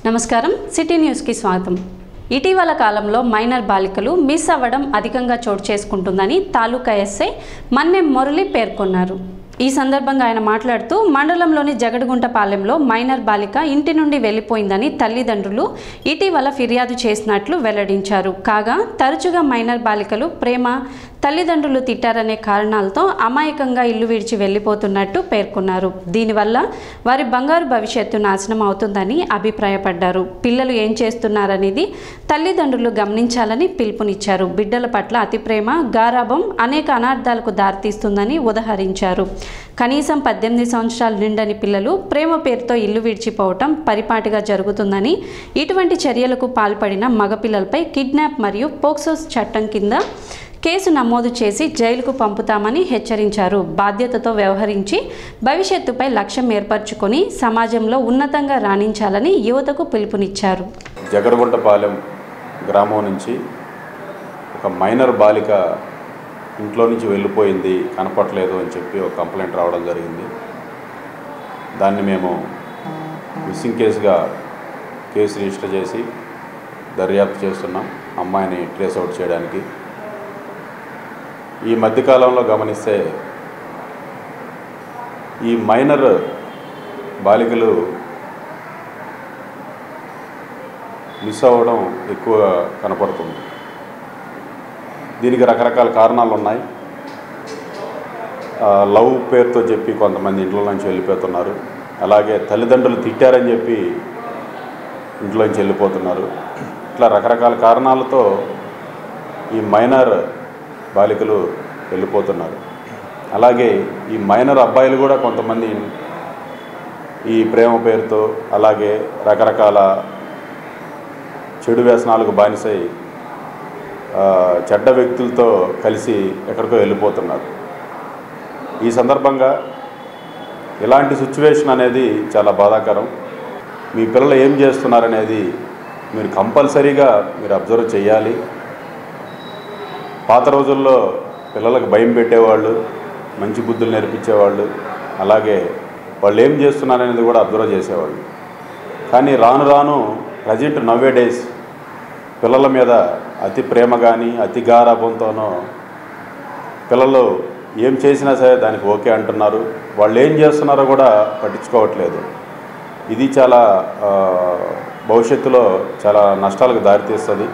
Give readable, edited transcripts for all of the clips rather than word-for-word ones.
నమస్కారం city news కి స్వాగతం। ఇటీవల కాలంలో మైనర్ బాలికలు మిస్ అవ్వడం అధికంగా చోటు చేసుకుంటుందని తాలూకా ఎస్ఐ మన్నెం మురళి పేర్కొన్నారు। ఈ సందర్భంగా ఆయన మాట్లాడుతూ మండలంలోని జగడగుంటపాలెంలో మైనర్ బాలిక ఇంటి నుండి వెళ్లిపోయిందని తల్లిదండ్రులు ఇటీవల ఫిర్యాదు చేసినట్లు వెల్లడించారు। కాగా తరచుగా మైనర్ బాలికలు ప్రేమ తల్లిదండ్రులు తిట్టారనే కారణాలతో అమాయకంగా ఇల్లు విడిచి వెళ్లిపోతున్నట్టు పేర్కొన్నారు। దీనివల్ల వారి బంగారు భవిష్యత్తు నాశనం అవుతుందని అభిప్రాయపడ్డారు। పిల్లలు ఏం చేస్తున్నారనేది తల్లిదండ్రులు గమనించాలని పిలుపునిచ్చారు। బిడ్డల పట్ల అతి ప్రేమ గారాబం అనేక అనార్థాలకు దారితీస్తుందని ఉదహరించారు। కనీసం 18 సంవత్సరాలు నిండని పిల్లలు ప్రేమ పేరుతో ఇల్లు విడిచిపోవటం పరిపాటిగా జరుగుతుందని ఇటువంటి చర్యలకు పాల్పడిన మగపిల్లలపై కిడ్నాప్ మరియు పోక్సో చట్టం కింద కేసు నమోదు చేసి జైలుకు పంపుతామని హెచ్చరించారు। బాధ్యతతో వ్యవహరించి భవిష్యత్తుపై లక్ష్యం ఏర్పరచుకొని సమాజంలో ఉన్నతంగా రాణించాలని యువతకు పిలుపునిచ్చారు। జగడగుంటపాలెం గ్రామం నుంచి ఒక మైనర్ బాలిక ఇంట్లో నుంచి వెళ్ళిపోయింది, కనపట్లేదు అని చెప్పి ఒక కంప్లైంట్ రావడం జరిగింది। దాన్ని మేము మిస్సింగ్ కేసుగా కేసు రిజిస్టర్ చేసి దర్యాప్తు చేస్తున్నాం అమ్మాయిని ట్రేస్ అవుట్ చేయడానికి। ఈ మధ్యకాలంలో గమనిస్తే ఈ మైనర్ బాలికలు మిస్ అవ్వడం ఎక్కువ కనపడుతుంది। దీనికి రకరకాల కారణాలు ఉన్నాయి। లవ్ పేరుతో చెప్పి కొంతమంది ఇంట్లో నుంచి వెళ్ళిపోతున్నారు, అలాగే తల్లిదండ్రులు తిట్టారని చెప్పి ఇంట్లో నుంచి వెళ్ళిపోతున్నారు। ఇట్లా రకరకాల కారణాలతో ఈ మైనర్ బాలికలు వెళ్ళిపోతున్నారు। అలాగే ఈ మైనర్ అబ్బాయిలు కూడా కొంతమంది ఈ ప్రేమ పేరుతో అలాగే రకరకాల చెడు వ్యసనాలకు బానిసై చెడ్డ వ్యక్తులతో కలిసి ఎక్కడికో వెళ్ళిపోతున్నారు। ఈ సందర్భంగా ఇలాంటి సిచ్యువేషన్ అనేది చాలా బాధాకరం। మీ పిల్లలు ఏం చేస్తున్నారనేది మీరు కంపల్సరీగా మీరు అబ్జర్వ్ చేయాలి। పాత రోజుల్లో పిల్లలకు భయం పెట్టేవాళ్ళు, మంచి బుద్ధులు నేర్పించేవాళ్ళు, అలాగే వాళ్ళు ఏం చేస్తున్నారనేది కూడా అబ్జర్వ్ చేసేవాళ్ళు। కానీ రాను రాను ప్రజెంట్ నవ్వే డేస్ పిల్లల మీద అతి ప్రేమ కానీ అతి గారాబంతోనో పిల్లలు ఏం చేసినా సరే దానికి ఓకే అంటున్నారు, వాళ్ళు ఏం చేస్తున్నారో కూడా పట్టించుకోవట్లేదు। ఇది చాలా భవిష్యత్తులో చాలా నష్టాలకు దారితీస్తుంది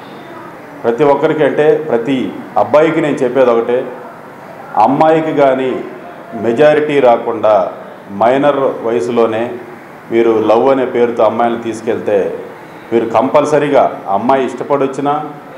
ప్రతి ఒక్కరికి। అంటే ప్రతి అబ్బాయికి నేను చెప్పేది ఒకటే, అమ్మాయికి కానీ మెజారిటీ రాకుండా మైనర్ వయసులోనే మీరు లవ్ అనే పేరుతో అమ్మాయిని తీసుకెళ్తే మీరు కంపల్సరీగా అమ్మాయి ఇష్టపడి వచ్చినా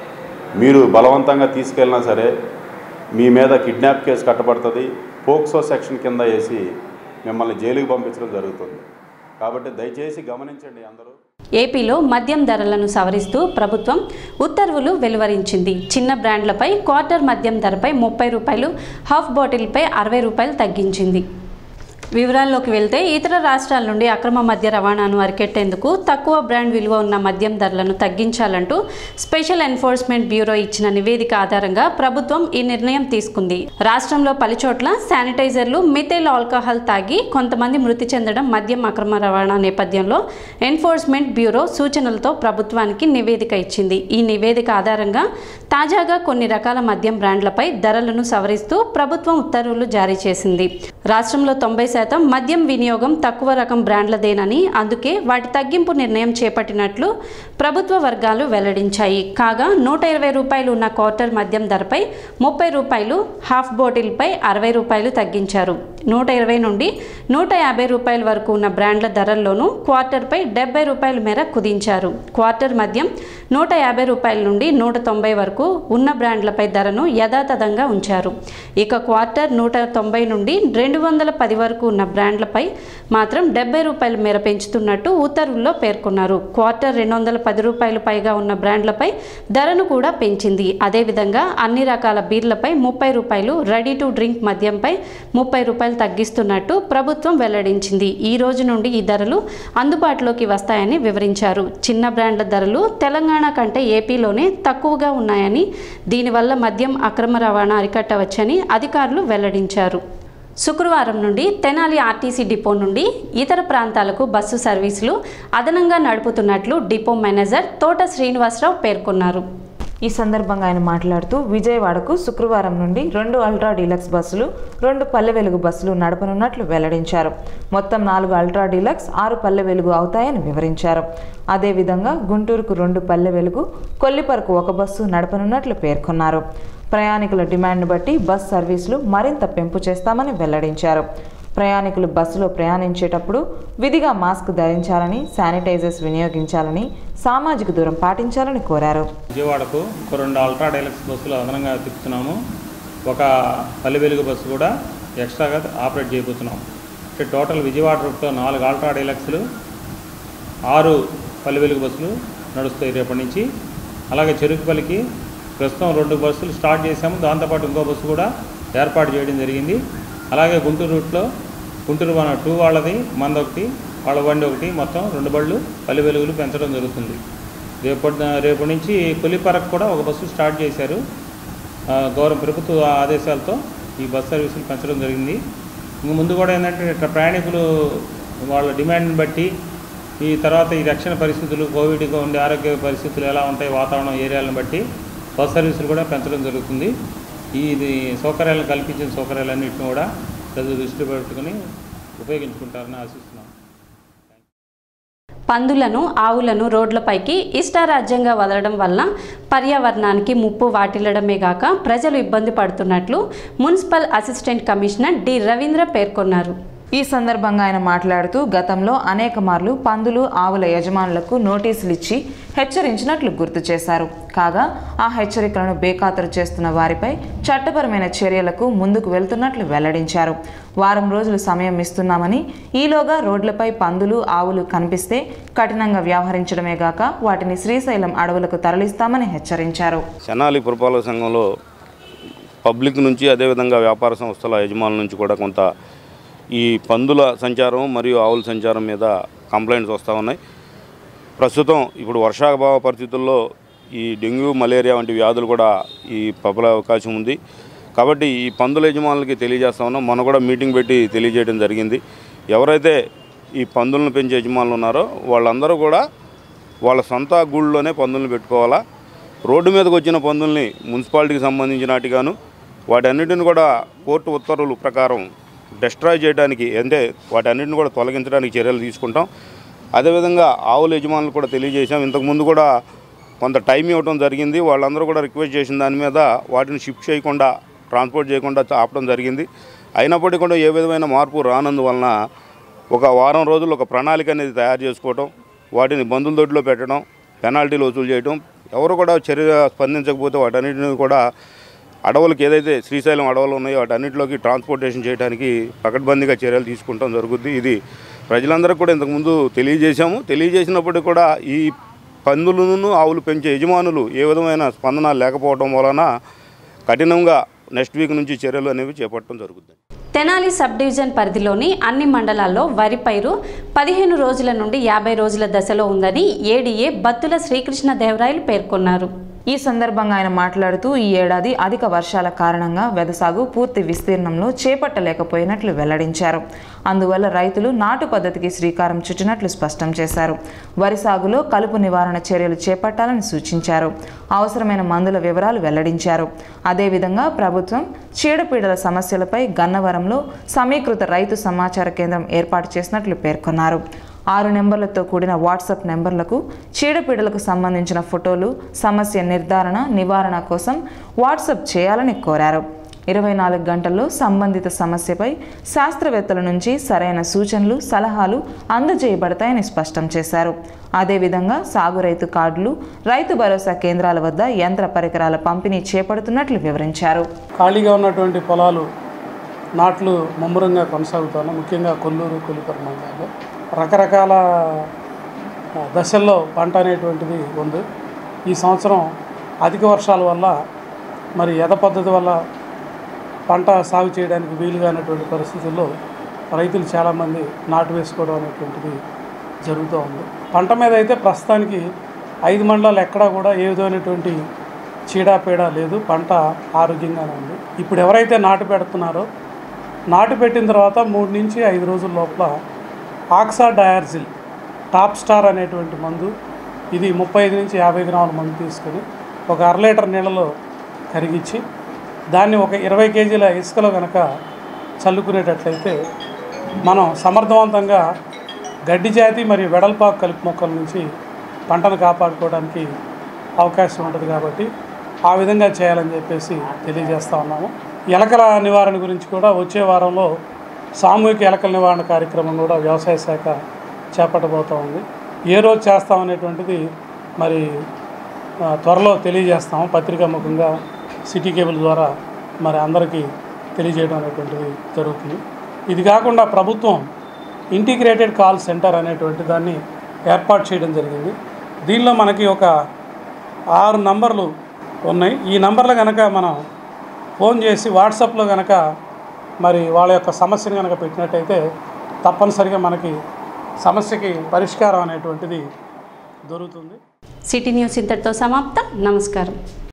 మీరు బలవంతంగా తీసుకెళ్ళినా సరే మీ మీద కిడ్నాప్ కేసు కట్టబడుతుంది, పోక్సో సెక్షన్ కింద వేసి మిమ్మల్ని జైలుకి పంపించడం జరుగుతుంది। కాబట్టి దయచేసి గమనించండి అందరూ। ఏపీలో మద్యం ధరలను సవరిస్తూ ప్రభుత్వం ఉత్తర్వులు వెలువరించింది। చిన్న బ్రాండ్లపై క్వార్టర్ మద్యం ధరపై 30 రూపాయలు, హాఫ్ బాటిల్పై 60 రూపాయలు తగ్గించింది। వివరాల్లోకి వెళ్తే ఇతర రాష్ట్రాల నుండి అక్రమ మద్య రవాణాను అరికెట్టేందుకు తక్కువ బ్రాండ్ విలువ ఉన్న మద్యం ధరలను తగ్గించాలంటూ స్పెషల్ ఎన్ఫోర్స్మెంట్ బ్యూరో ఇచ్చిన నివేదిక ఆధారంగా ప్రభుత్వం ఈ నిర్ణయం తీసుకుంది। రాష్ట్రంలో పలుచోట్ల శానిటైజర్లు, మిథైల్ ఆల్కహాల్ తాగి కొంతమంది మృతి చెందడం మద్యం అక్రమ రవాణా నేపథ్యంలో ఎన్ఫోర్స్మెంట్ బ్యూరో సూచనలతో ప్రభుత్వానికి నివేదిక ఇచ్చింది। ఈ నివేదిక ఆధారంగా తాజాగా కొన్ని రకాల మద్యం బ్రాండ్లపై ధరలను సవరిస్తూ ప్రభుత్వం ఉత్తర్వులు జారీ చేసింది। రాష్ట్రంలో 90% మద్యం వినియోగం తక్కువ రకం బ్రాండ్లదేనని, అందుకే వాటి తగ్గింపు నిర్ణయం చేపట్టినట్లు ప్రభుత్వ వర్గాలు వెల్లడించాయి। కాగా 120 రూపాయలు ఉన్న క్వార్టర్ మద్యం ధరపై 30 రూపాయలు, హాఫ్ బాటిల్పై 60 రూపాయలు తగ్గించారు। 120 నుండి 150 రూపాయల వరకు ఉన్న బ్రాండ్ల ధరల్లోనూ క్వార్టర్పై 70 రూపాయల మేర కుదించారు। క్వార్టర్ మద్యం 150 రూపాయల నుండి 190 వరకు ఉన్న బ్రాండ్లపై ధరను యథాతథంగా ఉంచారు। ఇక క్వార్టర్ 190 నుండి 210 వరకు ఉన్న బ్రాండ్లపై మాత్రం 70 రూపాయల మేర పెంచుతున్నట్టు ఉత్తర్వుల్లో పేర్కొన్నారు। క్వార్టర్ 210 రూపాయలు పైగా ఉన్న బ్రాండ్లపై ధరను కూడా పెంచింది। అదేవిధంగా అన్ని రకాల బీర్లపై 30 రూపాయలు, రెడీ టు డ్రింక్ మద్యంపై 30 రూపాయలు తగ్గిస్తున్నట్టు ప్రభుత్వం వెల్లడించింది। ఈ రోజు నుండి ఈ ధరలు అందుబాటులోకి వస్తాయని వివరించారు। చిన్న బ్రాండ్ల ధరలు తెలంగాణ కంటే ఏపీలోనే తక్కువగా ఉన్నాయని, దీనివల్ల మద్యం అక్రమ రవాణా అరికట్టవచ్చని అధికారులు వెల్లడించారు। శుక్రవారం నుండి తెనాలి ఆర్టీసీ డిపో నుండి ఇతర ప్రాంతాలకు బస్సు సర్వీసులు అదనంగా నడుపుతున్నట్లు డిపో మేనేజర్ తోట శ్రీనివాసరావు పేర్కొన్నారు. ఈ సందర్భంగా ఆయన మాట్లాడుతూ విజయవాడకు శుక్రవారం నుండి 2 అల్ట్రా డీలక్స్ బస్సులు, 2 పల్లె వెలుగు బస్సులు నడపనున్నట్లు వెల్లడించారు. మొత్తం 4 అల్ట్రా డీలక్స్, 6 పల్లె వెలుగు అవుతాయని వివరించారు. అదేవిధంగా గుంటూరుకు 2 పల్లె వెలుగు, కొల్లిపరకు 1 బస్సు నడపనున్నట్లు పేర్కొన్నారు. ప్రయాణికుల డిమాండ్ను బట్టి బస్ సర్వీసులు మరింత పెంపు చేస్తామని వెల్లడించారు. ప్రయాణికులు బస్సులో ప్రయాణించేటప్పుడు విధిగా మాస్క్ ధరించాలని, శానిటైజర్స్ వినియోగించాలని, సామాజిక దూరం పాటించాలని కోరారు. విజయవాడకు 2 అల్ట్రా డీలక్స్ బస్సులు అదనంగా తిప్పుతున్నాము. ఒక పల్లె వెలుగు బస్సు కూడా ఎక్స్ట్రాగా ఆపరేట్ చేయబోతున్నాం. టోటల్ విజయవాడ రూట్లో 4 అల్ట్రా డీలక్స్లు, 6 పల్లె వెలుగు బస్సులు నడుస్తాయి రేపటి నుంచి. అలాగే చెరుకుపల్లికి ప్రస్తుతం 2 బస్సులు స్టార్ట్ చేశాము. దాంతోపాటు ఇంకో బస్సు కూడా ఏర్పాటు చేయడం జరిగింది. అలాగే గుంటూరు రూట్లో గుంటూరు 2 వాళ్ళది, మందొకటి, వాళ్ళ బండి ఒకటి, మొత్తం 2 బళ్ళు పల్లె వెలుగులు పెంచడం జరుగుతుంది. రేపటి నుంచి కొల్లిపరకు కూడా 1 బస్సు స్టార్ట్ చేశారు. గౌరవ ప్రభుత్వ ఆదేశాలతో ఈ బస్ సర్వీసులు పెంచడం జరిగింది. ఇంక ముందు కూడా ఏంటంటే ఇట్లా ప్రయాణికులు వాళ్ళ డిమాండ్ని బట్టి ఈ తర్వాత ఈ రక్షణ పరిస్థితులు, కోవిడ్గా ఉండే ఆరోగ్య పరిస్థితులు ఎలా ఉంటాయి, వాతావరణం ఏరియాలను బట్టి బస్ సర్వీసులు కూడా పెంచడం జరుగుతుంది. ఇది సౌకర్యాలను కల్పించిన సౌకర్యాలన్నింటినీ కూడా ప్రజలు దృష్టి పెట్టుకుని ఉపయోగించుకుంటారని ఆశిస్తున్నాం. పందులను, ఆవులను రోడ్లపైకి ఇష్టారాజ్యంగా వదలడం వల్ల పర్యావరణానికి ముప్పు వాటిల్లడమే గాక ప్రజలు ఇబ్బంది పడుతున్నట్లు municipal assistant commissioner D Ravindra పేర్కొన్నారు. ఈ సందర్భంగా ఆయన మాట్లాడుతూ గతంలో అనేక మార్లు పందులు, ఆవుల యజమానులకు నోటీసులు ఇచ్చి హెచ్చరించినట్లు గుర్తు చేశారు. కాగా ఆ హెచ్చరికలను బేఖాతరు చేస్తున్న వారిపై చట్టపరమైన చర్యలకు ముందుకు వెళ్తున్నట్లు వెల్లడించారు. వారం రోజులు సమయం ఇస్తున్నామని, ఈలోగా రోడ్లపై పందులు, ఆవులు కనిపిస్తే కఠినంగా వ్యవహరించడమే గాక వాటిని శ్రీశైలం అడవులకు తరలిస్తామని హెచ్చరించారు. తెనాలి పురపాలక సంఘంలో పబ్లిక్ నుంచి, అదేవిధంగా వ్యాపార సంస్థల యజమానుల నుంచి కూడా కొంత ఈ పందుల సంచారం మరియు ఆవుల సంచారం మీద కంప్లైంట్స్ వస్తూ ఉన్నాయి. ప్రస్తుతం ఇప్పుడు వర్షాభావ పరిస్థితుల్లో ఈ డెంగ్యూ, మలేరియా వంటి వ్యాధులు కూడా ఈ ప్రబలే అవకాశం ఉంది. కాబట్టి ఈ పందుల యజమానులకి తెలియజేస్తా ఉన్నాం. మొన్న కూడా మీటింగ్ పెట్టి తెలియజేయడం జరిగింది. ఎవరైతే ఈ పందులను పెంచే యజమానులు ఉన్నారో వాళ్ళందరూ కూడా వాళ్ళ సొంత గూళ్ళలోనే పందులను పెట్టుకోవాలా. రోడ్డు మీదకి వచ్చిన పందుల్ని మున్సిపాలిటీకి సంబంధించిన వాటిగాను వాటన్నిటిని కూడా కోర్టు ఉత్తర్వుల ప్రకారం డిస్ట్రాయ్ చేయడానికి, అంటే వాటన్నిటిని కూడా తొలగించడానికి చర్యలు తీసుకుంటాం. అదేవిధంగా ఆవుల యజమానులు కూడా తెలియజేశాం. ఇంతకుముందు కూడా కొంత టైం ఇవ్వడం జరిగింది. వాళ్ళందరూ కూడా రిక్వెస్ట్ చేసిన దాని మీద వాటిని షిఫ్ట్ చేయకుండా, ట్రాన్స్పోర్ట్ చేయకుండా ఆపడం జరిగింది. అయినప్పటికీ కూడా ఏ విధమైన మార్పు రానందువలన ఒక వారం రోజులు ఒక ప్రణాళిక అనేది తయారు చేసుకోవటం, వాటిని బంధుల దొడ్లో పెట్టడం, పెనాల్టీలు వసూలు చేయడం, ఎవరు కూడా చర్య స్పందించకపోతే వాటన్నిటిని కూడా అడవులకు, ఏదైతే శ్రీశైలం అడవులు ఉన్నాయో వాటన్నిటిలోకి ట్రాన్స్పోర్టేషన్ చేయడానికి పకడ్బందీగా చర్యలు తీసుకుంటాం జరుగుద్ది. ఇది ప్రజలందరికీ కూడా ఇంతకుముందు తెలియజేశాము. తెలియజేసినప్పటికీ కూడా ఈ పందులను, ఆవులు పెంచే యజమానులు ఏ విధమైన స్పందన లేకపోవడం వలన కఠినంగా నెక్స్ట్ వీక్ నుంచి చర్యలు అనేవి చేపట్టడం జరుగుతుంది. తెనాలి సబ్ డివిజన్ పరిధిలోని అన్ని మండలాల్లో వరి పైరు 15 రోజుల నుండి 50 రోజుల దశలో ఉందని ఏడీఏ బత్తుల శ్రీకృష్ణదేవరాయలు పేర్కొన్నారు. ఈ సందర్భంగా ఆయన మాట్లాడుతూ ఈ ఏడాది అధిక వర్షాల కారణంగా వెదసాగు పూర్తి విస్తీర్ణంలో చేపట్టలేకపోయినట్లు వెల్లడించారు. అందువల్ల రైతులు నాటు పద్ధతికి శ్రీకారం చుట్టినట్లు స్పష్టం చేశారు. వరి సాగులో కలుపు నివారణ చర్యలు చేపట్టాలని సూచించారు. అవసరమైన మందుల వివరాలు వెల్లడించారు. అదేవిధంగా ప్రభుత్వం చీడపీడల సమస్యలపై గన్నవరంలో సమీకృత రైతు సమాచార కేంద్రం ఏర్పాటు చేసినట్లు పేర్కొన్నారు. 6 నెంబర్లతో కూడిన వాట్సాప్ నెంబర్లకు చీడపీడలకు సంబంధించిన ఫోటోలు, సమస్య నిర్ధారణ, నివారణ కోసం వాట్సాప్ చేయాలని కోరారు. 24 గంటల్లో సంబంధిత సమస్యపై శాస్త్రవేత్తల నుంచి సరైన సూచనలు, సలహాలు అందజేయబడతాయని స్పష్టం చేశారు. అదేవిధంగా సాగు రైతు కార్డులు, రైతు భరోసా కేంద్రాల వద్ద యంత్ర పరికరాల పంపిణీ చేపడుతున్నట్లు వివరించారు. ఖాళీగా ఉన్నటువంటి పొలాలు నాట్లు ముమ్మరంగా కొనసాగుతాను. ముఖ్యంగా కొల్లూరు, కొల్లిపర మండలాల్లో రకరకాల దశల్లో పంట అనేటువంటిది ఉంది. ఈ సంవత్సరం అధిక వర్షాల వల్ల, మరి యథ పద్ధతి వల్ల పంట సాగు చేయడానికి వీలుగా అనేటువంటి పరిస్థితుల్లో రైతులు చాలామంది నాటు వేసుకోవడం అనేటువంటిది జరుగుతూ ఉంది. పంట మీద అయితే ప్రస్తుతానికి 5 మండలాలు ఎక్కడా కూడా ఏ విధమైనటువంటి చీడపీడ లేదు. పంట ఆరోగ్యంగానే ఉంది. ఇప్పుడు ఎవరైతే నాటు పెడుతున్నారో నాటు పెట్టిన తర్వాత 3 నుంచి 5 రోజుల లోపల ఆక్సాడయార్జిల్ టాప్ స్టార్ అనేటువంటి మందు, ఇది 35 నుంచి 50 గ్రాముల మందు తీసుకొని ఒక 1/2 లీటర్ నీళ్ళలో కరిగించి దాన్ని ఒక 20 కేజీల ఇసుకలో కనుక చల్లుకునేటట్లయితే మనం సమర్థవంతంగా గడ్డి జాతి మరియు వెడల్పాకు కలుపు మొక్కల నుంచి పంటను కాపాడుకోవడానికి అవకాశం ఉంటుంది. కాబట్టి ఆ విధంగా చేయాలని చెప్పేసి తెలియజేస్తూ ఉన్నాము. ఎలకల నివారణ గురించి కూడా వచ్చే వారంలో సామూహిక ఎలకల నివారణ కార్యక్రమం కూడా వ్యవసాయ శాఖ చేపట్టబోతూ ఉంది. ఏ రోజు చేస్తామనేటువంటిది మరి త్వరలో తెలియజేస్తాము. పత్రికాముఖంగా సిటీ కేబుల్ ద్వారా మరి అందరికీ తెలియజేయడం అనేటువంటిది జరుగుతుంది. ఇది కాకుండా ప్రభుత్వం ఇంటిగ్రేటెడ్ కాల్ సెంటర్ అనేటువంటి దాన్ని ఏర్పాటు చేయడం జరిగింది. దీనిలో మనకి ఒక 6 నంబర్లు ఉన్నాయి. ఈ నంబర్లు కనుక మనం ఫోన్ చేసి వాట్సాప్లో కనుక మరి వాళ్ళ యొక్క సమస్యను కనుక పెట్టినట్టయితే తప్పనిసరిగా మనకి సమస్యకి పరిష్కారం అనేటువంటిది దొరుకుతుంది. సిటీ న్యూస్ ఇంతటితో సమాప్తం. నమస్కారం.